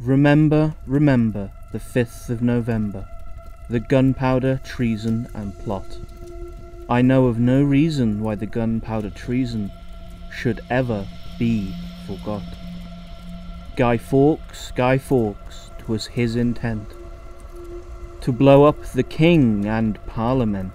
Remember, remember the 5th of November, the gunpowder, treason and plot. I know of no reason why the gunpowder treason should ever be forgot. Guy Fawkes, 'twas his intent to blow up the king and parliament,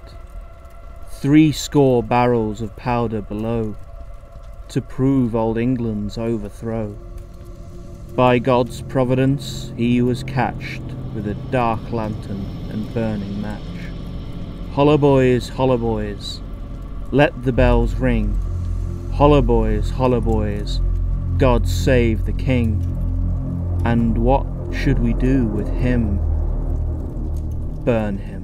60 barrels of powder below, to prove old England's overthrow. By God's providence he was catched with a dark lantern and burning match. Holla boys, let the bells ring. Holla boys, God save the king. And what should we do with him? Burn him.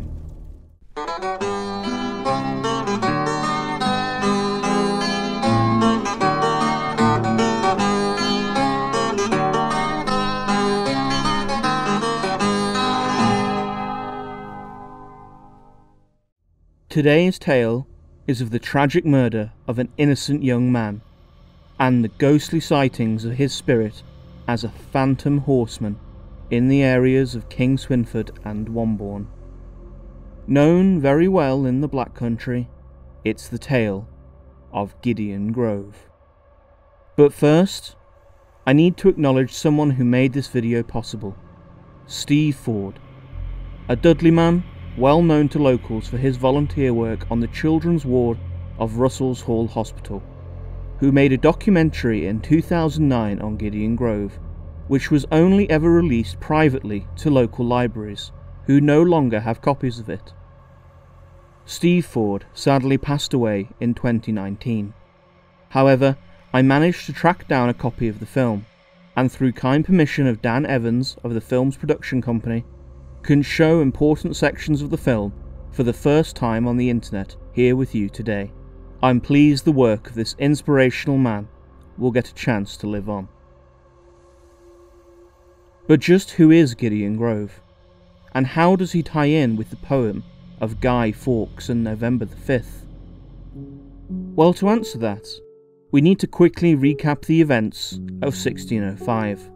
Today's tale is of the tragic murder of an innocent young man, and the ghostly sightings of his spirit as a Phantom Horseman in the areas of Kingswinford and Wombourne. Known very well in the Black Country, it's the tale of Gideon Grove. But first, I need to acknowledge someone who made this video possible, Steve Ford, a Dudley man well known to locals for his volunteer work on the children's ward of Russell's Hall Hospital, who made a documentary in 2009 on Gideon Grove, which was only ever released privately to local libraries, who no longer have copies of it. Steve Ford sadly passed away in 2019. However, I managed to track down a copy of the film, and through kind permission of Dan Evans of the film's production company, can show important sections of the film for the first time on the internet here with you today. I'm pleased the work of this inspirational man will get a chance to live on. But just who is Gideon Grove? And how does he tie in with the poem of Guy Fawkes and November the 5th? Well, to answer that, we need to quickly recap the events of 1605.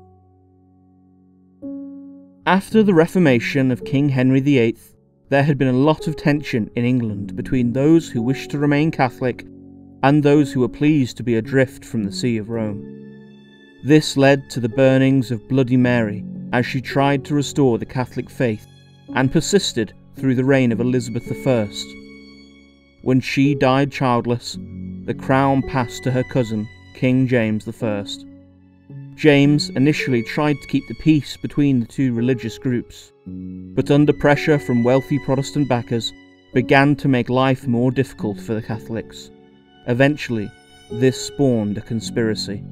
After the Reformation of King Henry VIII, there had been a lot of tension in England between those who wished to remain Catholic and those who were pleased to be adrift from the See of Rome. This led to the burnings of Bloody Mary as she tried to restore the Catholic faith, and persisted through the reign of Elizabeth I. When she died childless, the crown passed to her cousin, King James I. James initially tried to keep the peace between the two religious groups, but under pressure from wealthy Protestant backers, began to make life more difficult for the Catholics. Eventually, this spawned a conspiracy.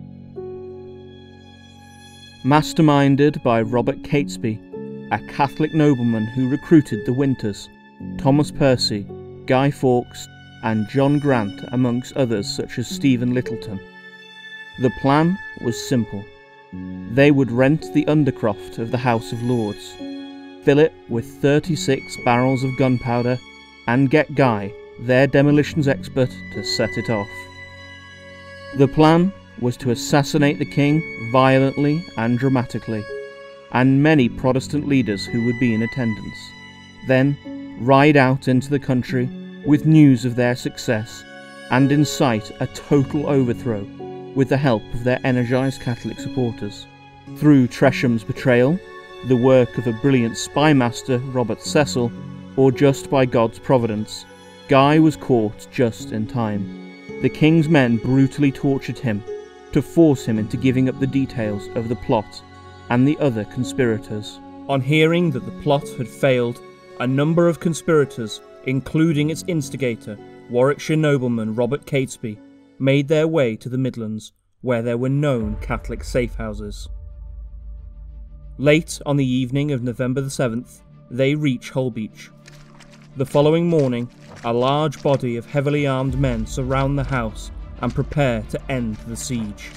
Masterminded by Robert Catesby, a Catholic nobleman who recruited the Winters, Thomas Percy, Guy Fawkes, and John Grant, amongst others such as Stephen Littleton. The plan was simple. They would rent the undercroft of the House of Lords, fill it with 36 barrels of gunpowder, and get Guy, their demolitions expert, to set it off. The plan was to assassinate the king violently and dramatically, and many Protestant leaders who would be in attendance, then ride out into the country with news of their success, and incite a total overthrow with the help of their energised Catholic supporters. Through Tresham's betrayal, the work of a brilliant spy master, Robert Cecil, or just by God's providence, Guy was caught just in time. The king's men brutally tortured him to force him into giving up the details of the plot and the other conspirators. On hearing that the plot had failed, a number of conspirators, including its instigator, Warwickshire nobleman Robert Catesby, made their way to the Midlands, where there were known Catholic safe houses. Late on the evening of November the 7th, they reach Holbeche. The following morning, a large body of heavily armed men surround the house and prepare to end the siege.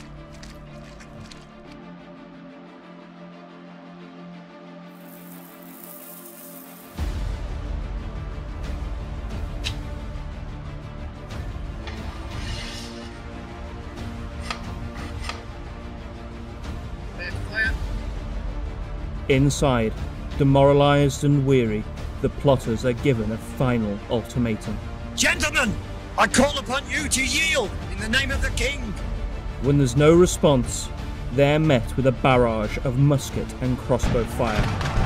Inside, demoralised and weary, the plotters are given a final ultimatum. Gentlemen, I call upon you to yield in the name of the king. When there's no response, they're met with a barrage of musket and crossbow fire.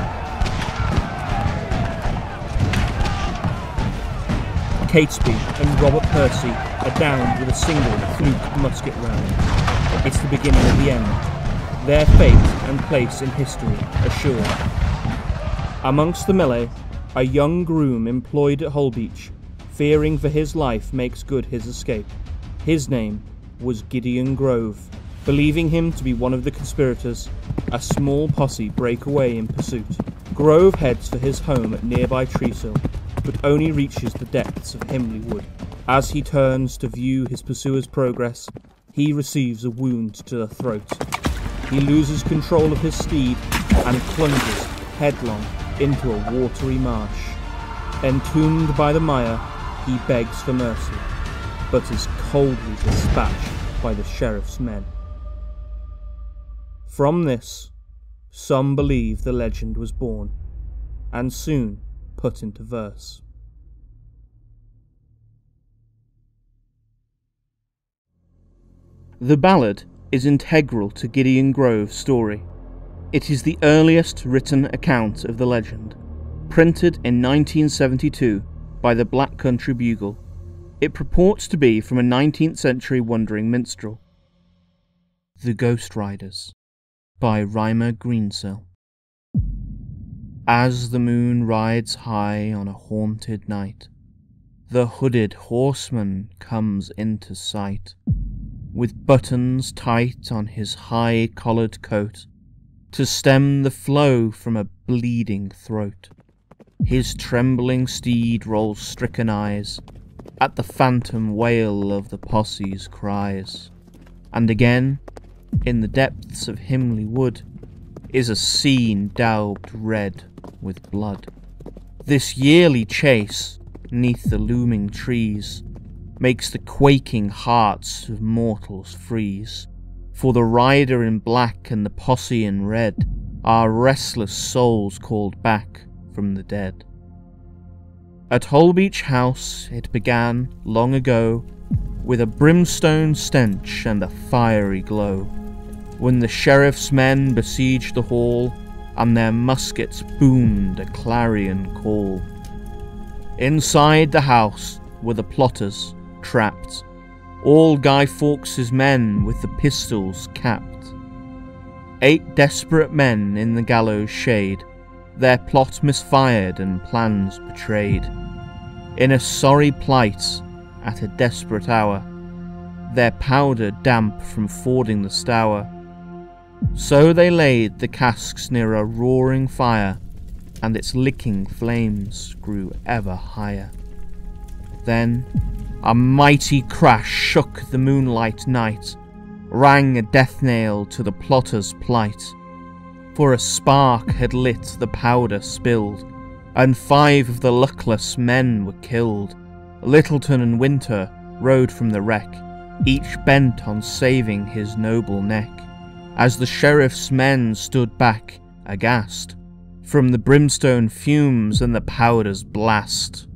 Catesby and Robert Percy are downed with a single fluke musket round. It's the beginning of the end. Their fate and place in history assured. Amongst the melee, a young groom employed at Holbeche, fearing for his life, makes good his escape. His name was Gideon Grove. Believing him to be one of the conspirators, a small posse break away in pursuit. Grove heads for his home at nearby Treesill, but only reaches the depths of Himley Wood. As he turns to view his pursuers' progress, he receives a wound to the throat. He loses control of his steed and plunges headlong into a watery marsh. Entombed by the mire, he begs for mercy, but is coldly dispatched by the sheriff's men. From this, some believe the legend was born, and soon put into verse. The ballad is integral to Gideon Grove's story. It is the earliest written account of the legend, printed in 1972 by the Black Country Bugle. It purports to be from a 19th century wandering minstrel. The Ghost Riders by Rhymer Greensill. As the moon rides high on a haunted night, the hooded horseman comes into sight, with buttons tight on his high-collared coat, to stem the flow from a bleeding throat. His trembling steed rolls stricken eyes at the phantom wail of the posse's cries. And again, in the depths of Himley Wood, is a scene daubed red with blood. This yearly chase, 'neath the looming trees, makes the quaking hearts of mortals freeze. For the rider in black and the posse in red are restless souls called back from the dead. At Holbeche House it began long ago, with a brimstone stench and a fiery glow, when the sheriff's men besieged the hall, and their muskets boomed a clarion call. Inside the house were the plotters, trapped, all Guy Fawkes's men with the pistols capped. 8 desperate men in the gallows shade, their plot misfired and plans betrayed. In a sorry plight, at a desperate hour, their powder damp from fording the Stour. So they laid the casks near a roaring fire, and its licking flames grew ever higher. Then a mighty crash shook the moonlight night, rang a death knell to the plotter's plight. For a spark had lit the powder spilled, and 5 of the luckless men were killed. Littleton and Winter rode from the wreck, each bent on saving his noble neck, as the sheriff's men stood back, aghast, from the brimstone fumes and the powder's blast.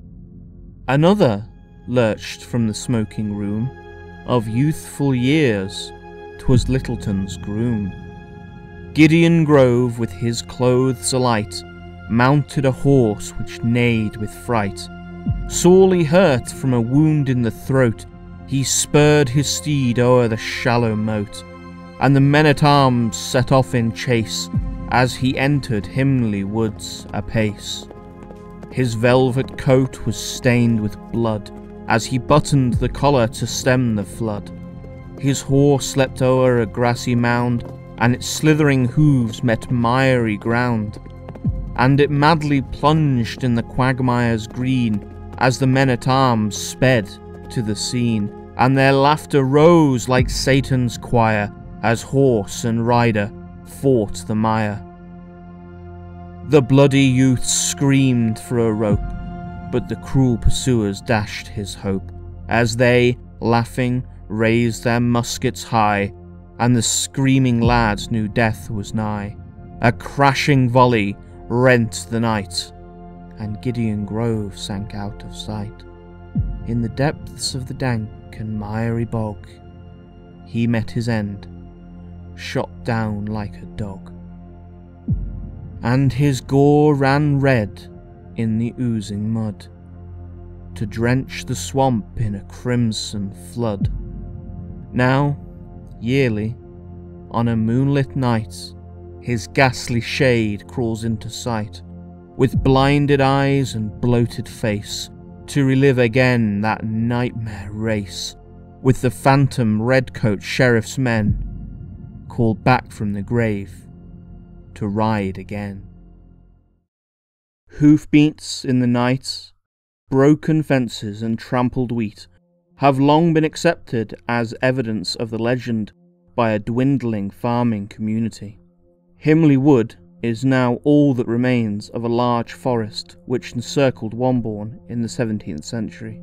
Another lurched from the smoking room, of youthful years 'twas Littleton's groom. Gideon Grove, with his clothes alight, mounted a horse which neighed with fright. Sorely hurt from a wound in the throat, he spurred his steed o'er the shallow moat, and the men-at-arms set off in chase as he entered Himley Woods apace. His velvet coat was stained with blood as he buttoned the collar to stem the flood. His horse leapt o'er a grassy mound, and its slithering hooves met miry ground, and it madly plunged in the quagmire's green as the men-at-arms sped to the scene, and their laughter rose like Satan's choir as horse and rider fought the mire. The bloody youth screamed for a rope, but the cruel pursuers dashed his hope, as they, laughing, raised their muskets high, and the screaming lads knew death was nigh. A crashing volley rent the night, and Gideon Grove sank out of sight. In the depths of the dank and miry bog, he met his end, shot down like a dog. And his gore ran red in the oozing mud, to drench the swamp in a crimson flood. Now, yearly, on a moonlit night, his ghastly shade crawls into sight, with blinded eyes and bloated face, to relive again that nightmare race, with the phantom redcoat sheriff's men, called back from the grave, to ride again. Hoofbeats in the night, broken fences and trampled wheat have long been accepted as evidence of the legend by a dwindling farming community. Himley Wood is now all that remains of a large forest which encircled Wombourne in the 17th century.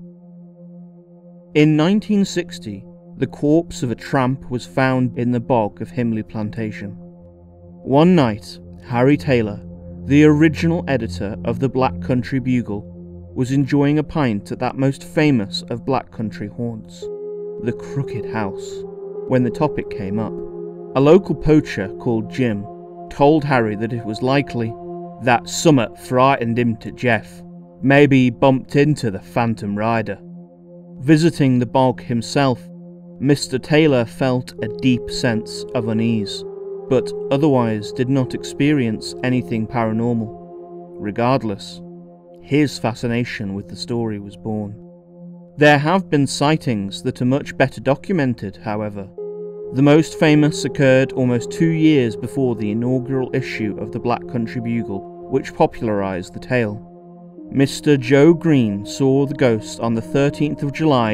In 1960, the corpse of a tramp was found in the bog of Himley Plantation. One night, Harry Taylor, the original editor of the Black Country Bugle, was enjoying a pint at that most famous of Black Country haunts, the Crooked House, when the topic came up. A local poacher called Jim told Harry that it was likely that summat frightened him to Jeff. Maybe he bumped into the phantom rider. Visiting the bog himself, Mr. Taylor felt a deep sense of unease, but otherwise did not experience anything paranormal. Regardless, his fascination with the story was born. There have been sightings that are much better documented, however. The most famous occurred almost 2 years before the inaugural issue of the Black Country Bugle, which popularised the tale. Mr. Joe Green saw the ghost on the 13th of July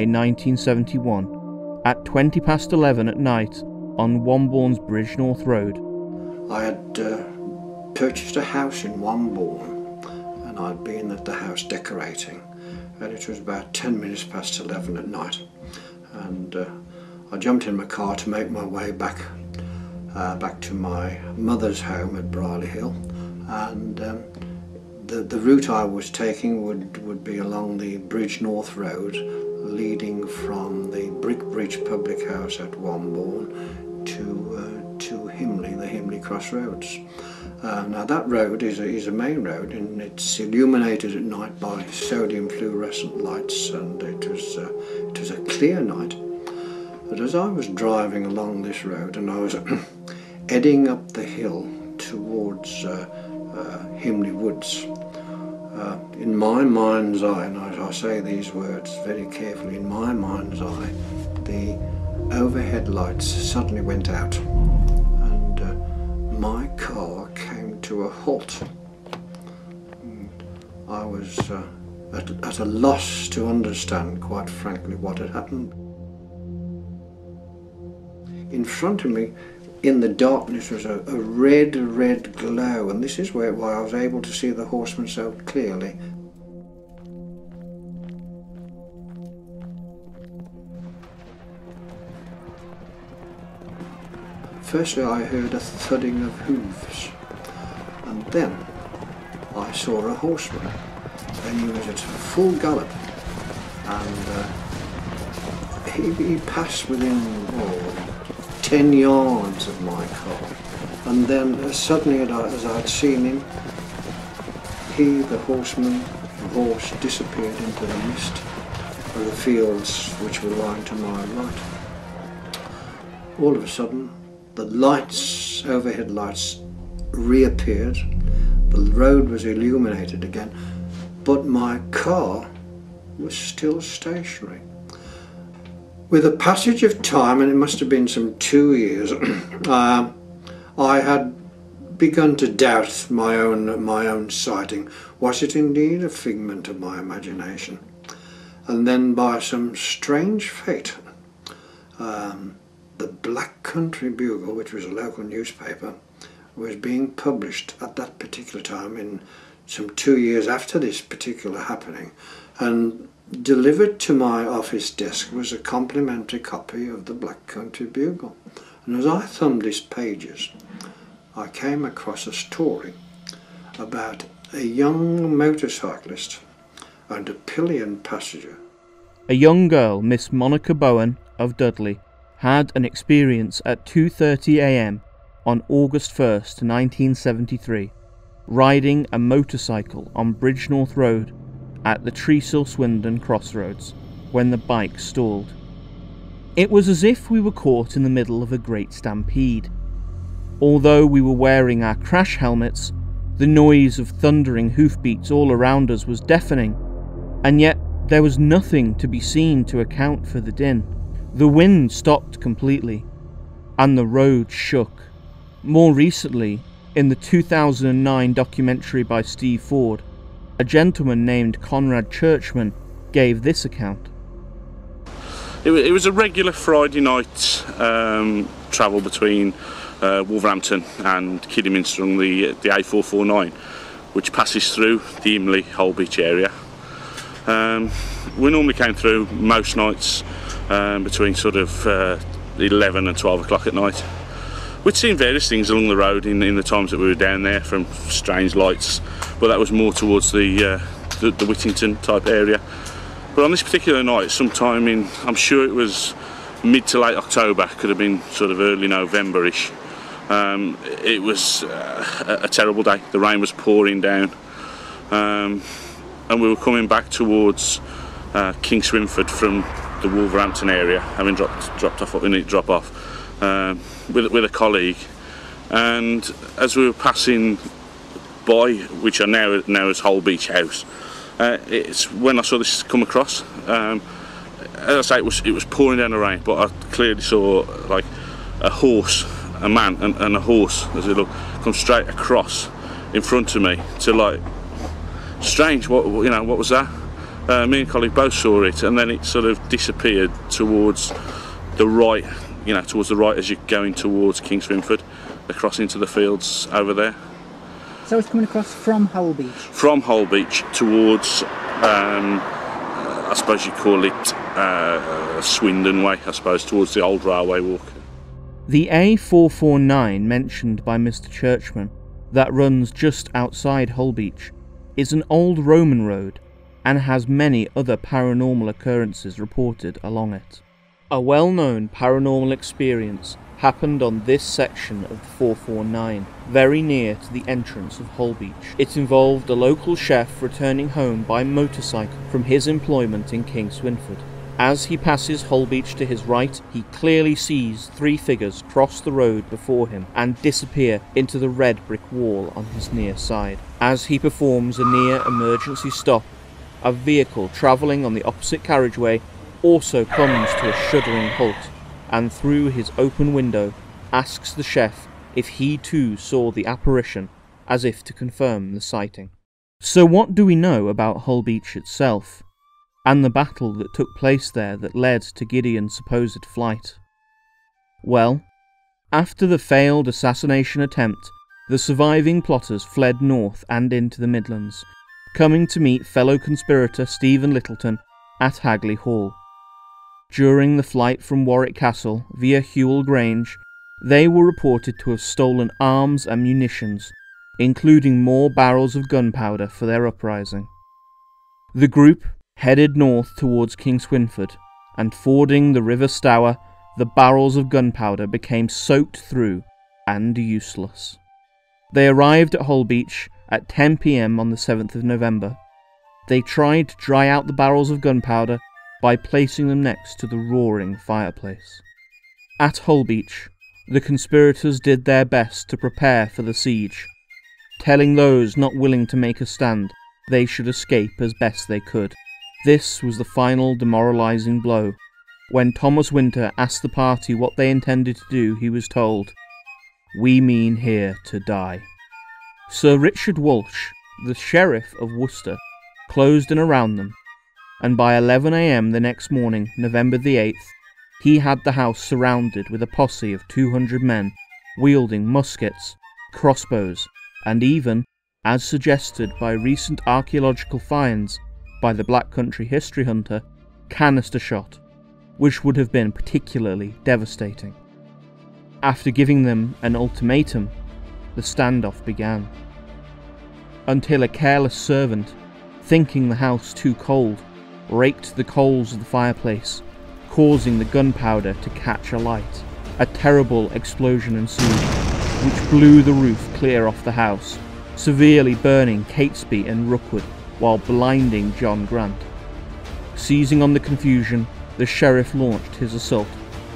1971 at 11:20 at night on Wombourne's Bridgnorth Road. I had purchased a house in Wombourne, and I'd been at the house decorating, and it was about 10 minutes past 11 at night, and I jumped in my car to make my way back to my mother's home at Brierley Hill, and the route I was taking would be along the Bridgnorth Road, leading from the Brick Bridge Public House at Wombourne to Himley, the Himley Crossroads. Now that road is a main road, and it's illuminated at night by sodium fluorescent lights, and it was a clear night. But as I was driving along this road, and I was heading up the hill towards Himley Woods, in my mind's eye, and I say these words very carefully, in my mind's eye, the overhead lights suddenly went out, and my car came to a halt. And I was at a loss to understand, quite frankly, what had happened. In front of me, in the darkness, was a red glow, and this is why I was able to see the horseman so clearly. Firstly, I heard a thudding of hooves, and then I saw a horseman, and he was at full gallop, and he passed within 10 yards of my car, and then suddenly, as I'd seen him, the horseman, the horse, disappeared into the mist of the fields which were lying to my right. All of a sudden, the lights, overhead lights, reappeared. The road was illuminated again, but my car was still stationary. With the passage of time, and it must have been some 2 years, I had begun to doubt my own sighting. Was it indeed a figment of my imagination? And then, by some strange fate, the Black Country Bugle, which was a local newspaper, was being published at that particular time, in some 2 years after this particular happening, and delivered to my office desk was a complimentary copy of the Black Country Bugle. And as I thumbed its pages, I came across a story about a young motorcyclist and a pillion passenger. A young girl, Miss Monica Bowen of Dudley, had an experience at 2:30 a.m. on August 1st, 1973, riding a motorcycle on Bridgenorth Road at the Treacle-Swindon crossroads when the bike stalled. It was as if we were caught in the middle of a great stampede. Although we were wearing our crash helmets, the noise of thundering hoofbeats all around us was deafening, and yet there was nothing to be seen to account for the din. The wind stopped completely, and the road shook. More recently, in the 2009 documentary by Steve Ford, a gentleman named Conrad Churchman gave this account. It was a regular Friday night travel between Wolverhampton and Kidderminster on the A449, which passes through the Himley Holbeche area. We normally came through most nights between sort of 11 and 12 o'clock at night. We'd seen various things along the road in the times that we were down there, from strange lights, but that was more towards the Whittington type area. But on this particular night, sometime in, I'm sure it was mid to late October, could have been sort of early November-ish, it was a terrible day. The rain was pouring down, and we were coming back towards Kingswinford from the Wolverhampton area, having dropped off what we need to drop off with a colleague. And as we were passing by, which are now as Holbeche House, it's when I saw this come across. As I say, it was pouring down the rain, but I clearly saw like a horse, a man and a horse, as it looked, come straight across in front of me. To like, strange, what was that? Me and colleague both saw it, and then it sort of disappeared towards the right, towards the right as you're going towards Kingswinford, across into the fields over there. So it's coming across from Holbeche? From Holbeche towards, I suppose you call it Swindon way, I suppose, towards the old railway walk. The A449 mentioned by Mr. Churchman, that runs just outside Holbeche, is an old Roman road and has many other paranormal occurrences reported along it. A well-known paranormal experience happened on this section of the 449, very near to the entrance of Holbeche. It involved a local chef returning home by motorcycle from his employment in Kingswinford. As he passes Holbeche to his right, he clearly sees three figures cross the road before him and disappear into the red brick wall on his near side. As he performs a near emergency stop, a vehicle travelling on the opposite carriageway also comes to a shuddering halt, and through his open window asks the chef if he too saw the apparition, as if to confirm the sighting. So what do we know about Holbeche itself, and the battle that took place there that led to Gideon's supposed flight? Well, after the failed assassination attempt, the surviving plotters fled north and into the Midlands, coming to meet fellow conspirator Stephen Littleton at Hagley Hall. During the flight from Warwick Castle via Hewell Grange, they were reported to have stolen arms and munitions, including more barrels of gunpowder for their uprising. The group headed north towards Kingswinford, and fording the River Stour, the barrels of gunpowder became soaked through and useless. They arrived at Holbeche at 10 p.m. on the 7th of November. They tried to dry out the barrels of gunpowder by placing them next to the roaring fireplace. At Holbeche, the conspirators did their best to prepare for the siege, telling those not willing to make a stand they should escape as best they could. This was the final demoralising blow. When Thomas Winter asked the party what they intended to do, he was told, "We mean here to die." Sir Richard Walsh, the Sheriff of Worcester, closed in around them, and by 11 a.m. the next morning, November the 8th, he had the house surrounded with a posse of 200 men, wielding muskets, crossbows, and even, as suggested by recent archaeological finds by the Black Country history hunter, canister shot, which would have been particularly devastating. After giving them an ultimatum, the standoff began. Until a careless servant, thinking the house too cold, raked the coals of the fireplace, causing the gunpowder to catch alight. A terrible explosion ensued, which blew the roof clear off the house, severely burning Catesby and Rookwood while blinding John Grant. Seizing on the confusion, the sheriff launched his assault.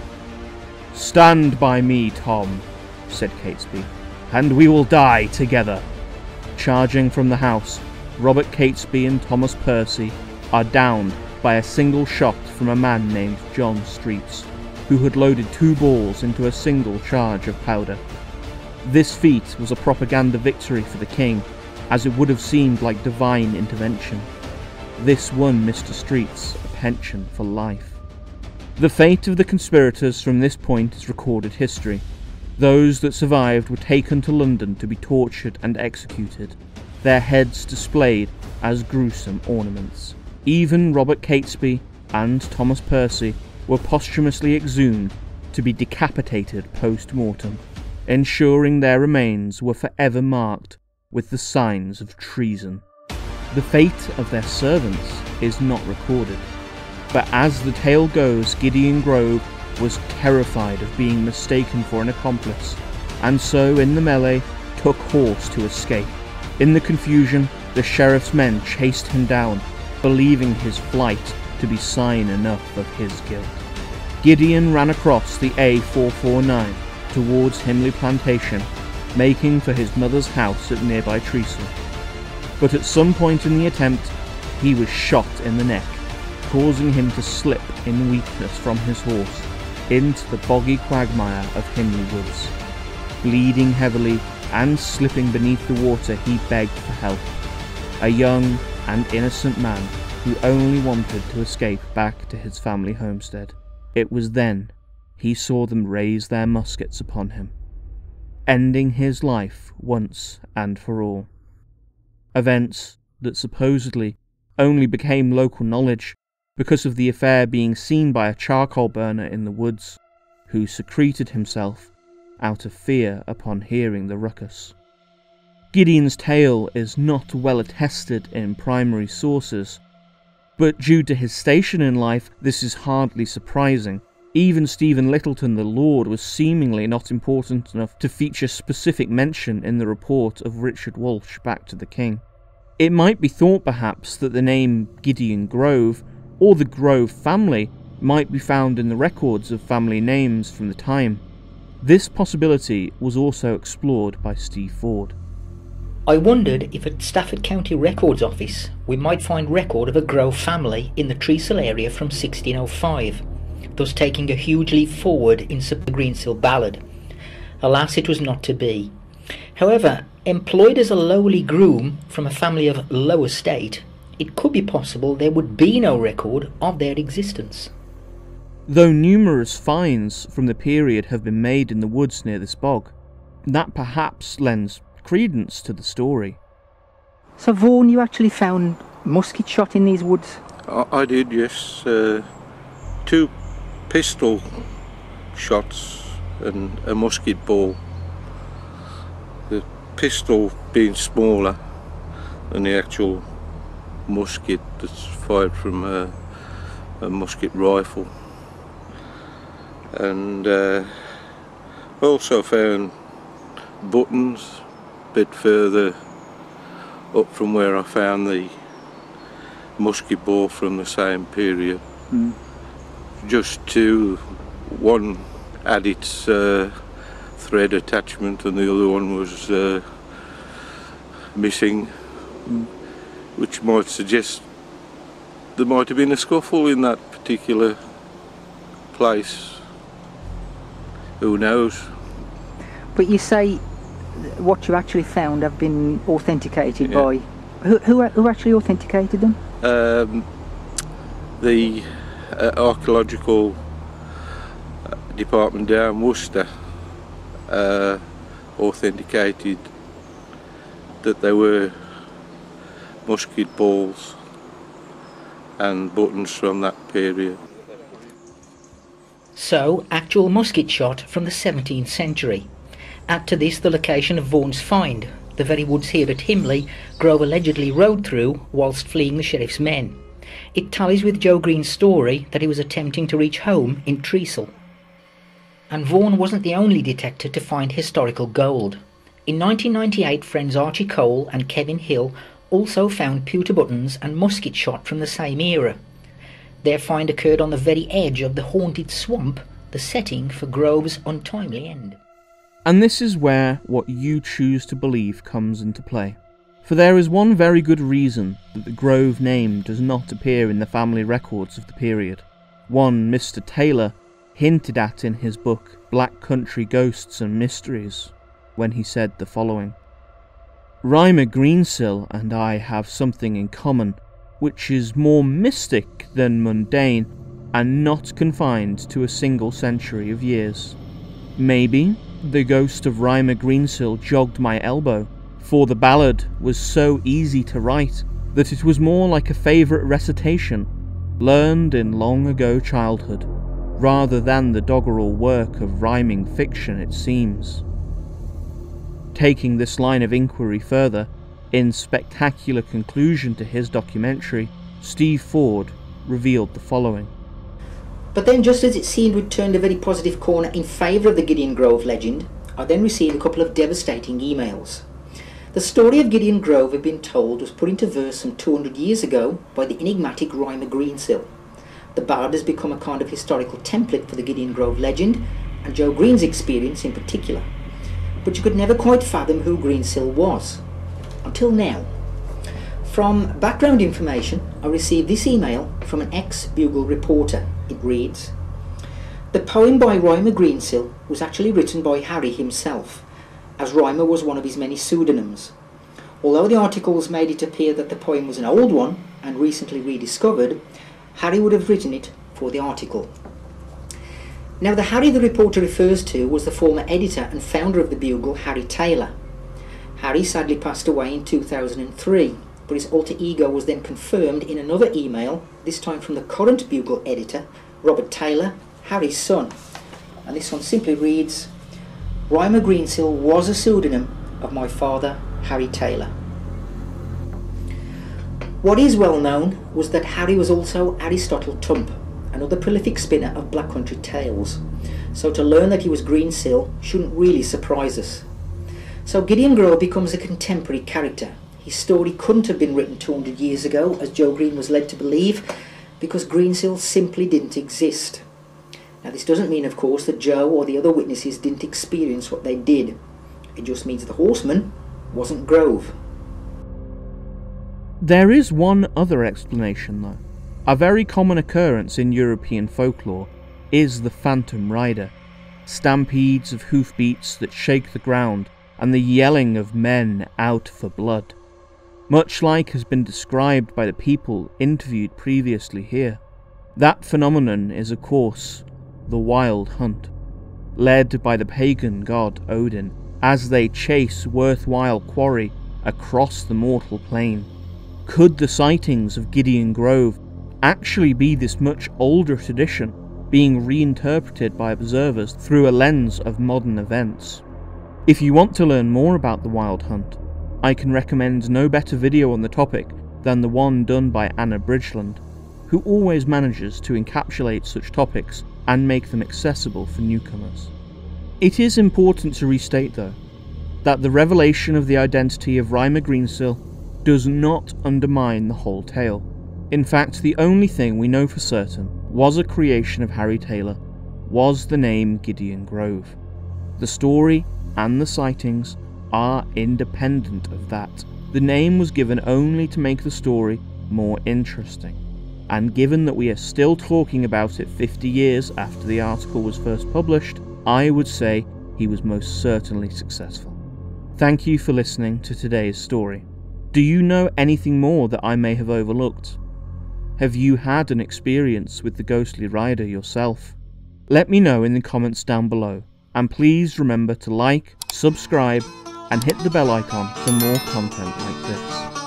"Stand by me, Tom," said Catesby, "and we will die together." Charging from the house, Robert Catesby and Thomas Percy are downed by a single shot from a man named John Streets, who had loaded 2 balls into a single charge of powder. This feat was a propaganda victory for the king, as it would have seemed like divine intervention. This won Mr. Streets a pension for life. The fate of the conspirators from this point is recorded history. Those that survived were taken to London to be tortured and executed, their heads displayed as gruesome ornaments. Even Robert Catesby and Thomas Percy were posthumously exhumed to be decapitated post-mortem, ensuring their remains were forever marked with the signs of treason. The fate of their servants is not recorded, but as the tale goes, Gideon Grove was terrified of being mistaken for an accomplice, and so in the melee took horse to escape. In the confusion, the sheriff's men chased him down, believing his flight to be sign enough of his guilt. Gideon ran across the A449 towards Himley Plantation, making for his mother's house at nearby Treacle. But at some point in the attempt, he was shot in the neck, causing him to slip in weakness from his horse into the boggy quagmire of Himley Woods. Bleeding heavily and slipping beneath the water, he begged for help. A young and innocent man who only wanted to escape back to his family homestead. It was then he saw them raise their muskets upon him, ending his life once and for all. Events that supposedly only became local knowledge because of the affair being seen by a charcoal burner in the woods, who secreted himself out of fear upon hearing the ruckus. Gideon's tale is not well attested in primary sources, but due to his station in life, this is hardly surprising. Even Stephen Littleton the Lord was seemingly not important enough to feature specific mention in the report of Richard Walsh back to the king. It might be thought perhaps that the name Gideon Grove, or the Grove family, might be found in the records of family names from the time. This possibility was also explored by Steve Ford. I wondered if at Stafford County Records Office we might find record of a Grove family in the Treacle area from 1605, thus taking a huge leap forward in the Greensill ballad. Alas, it was not to be. However, employed as a lowly groom from a family of low estate, it could be possible there would be no record of their existence. Though numerous finds from the period have been made in the woods near this bog, that perhaps lends credence to the story. So Vaughan, you actually found musket shot in these woods? I did, yes. 2 pistol shots and a musket ball. The pistol being smaller than the actual musket that's fired from a musket rifle. And I also found buttons a bit further up from where I found the musket ball from the same period. Just 2, one had its thread attachment and the other one was missing, which might suggest there might have been a scuffle in that particular place. Who knows? But you say what you actually found have been authenticated by... Who actually authenticated them? The archaeological department down Worcester authenticated that there were musket balls and buttons from that period. So, actual musket shot from the 17th century. Add to this the location of Vaughan's find, the very woods here at Himley Grove allegedly rode through whilst fleeing the sheriff's men. It tallies with Joe Green's story that he was attempting to reach home in Treacle. And Vaughan wasn't the only detector to find historical gold. In 1998, friends Archie Cole and Kevin Hill also found pewter buttons and musket shot from the same era. Their find occurred on the very edge of the haunted swamp, the setting for Grove's untimely end. And this is where what you choose to believe comes into play. For there is one very good reason that the Grove name does not appear in the family records of the period. One Mr. Taylor hinted at in his book Black Country Ghosts and Mysteries, when he said the following: "Rhymer Greensill and I have something in common, which is more mystic than mundane, and not confined to a single century of years. Maybe the ghost of Rhymer Greensill jogged my elbow, for the ballad was so easy to write that it was more like a favourite recitation, learned in long ago childhood, rather than the doggerel work of rhyming fiction it seems." Taking this line of inquiry further, in spectacular conclusion to his documentary, Steve Ford revealed the following: But then, just as it seemed we'd turned a very positive corner in favour of the Gideon Grove legend, I then received a couple of devastating emails. The story of Gideon Grove had been told was put into verse some 200 years ago by the enigmatic Rhymer Greensill. The bard has become a kind of historical template for the Gideon Grove legend, and Joe Green's experience in particular. But you could never quite fathom who Greensill was. Until now. From background information, I received this email from an ex-Bugle reporter. It reads: "The poem by Rhymer Greensill was actually written by Harry himself, as Rhymer was one of his many pseudonyms. Although the articles made it appear that the poem was an old one and recently rediscovered, Harry would have written it for the article." Now, the Harry the reporter refers to was the former editor and founder of the Bugle, Harry Taylor. Harry sadly passed away in 2003, but his alter ego was then confirmed in another email, this time from the current Bugle editor, Robert Taylor, Harry's son. And this one simply reads: "Rhymer Greensill was a pseudonym of my father, Harry Taylor." What is well known was that Harry was also Aristotle Tump, another prolific spinner of Black Country tales, so to learn that he was Greensill shouldn't really surprise us. So Gideon Grove becomes a contemporary character. His story couldn't have been written 200 years ago, as Joe Green was led to believe, because Greensill simply didn't exist. Now, this doesn't mean, of course, that Joe or the other witnesses didn't experience what they did. It just means the horseman wasn't Grove. There is one other explanation though. A very common occurrence in European folklore is the phantom rider. Stampedes of hoofbeats that shake the ground and the yelling of men out for blood. Much like has been described by the people interviewed previously here. That phenomenon is, of course, the Wild Hunt, led by the pagan god Odin, as they chase worthwhile quarry across the mortal plane. Could the sightings of Gideon Grove actually be this much older tradition, being reinterpreted by observers through a lens of modern events? If you want to learn more about the Wild Hunt, I can recommend no better video on the topic than the one done by Anna Bridgeland, who always manages to encapsulate such topics and make them accessible for newcomers. It is important to restate though, that the revelation of the identity of Rhymer Greensill does not undermine the whole tale. In fact, the only thing we know for certain was a creation of Harry Taylor was the name Gideon Grove. The story and the sightings are independent of that. The name was given only to make the story more interesting. And given that we are still talking about it 50 years after the article was first published, I would say he was most certainly successful. Thank you for listening to today's story. Do you know anything more that I may have overlooked? Have you had an experience with the ghostly rider yourself? Let me know in the comments down below, and please remember to like, subscribe, and hit the bell icon for more content like this.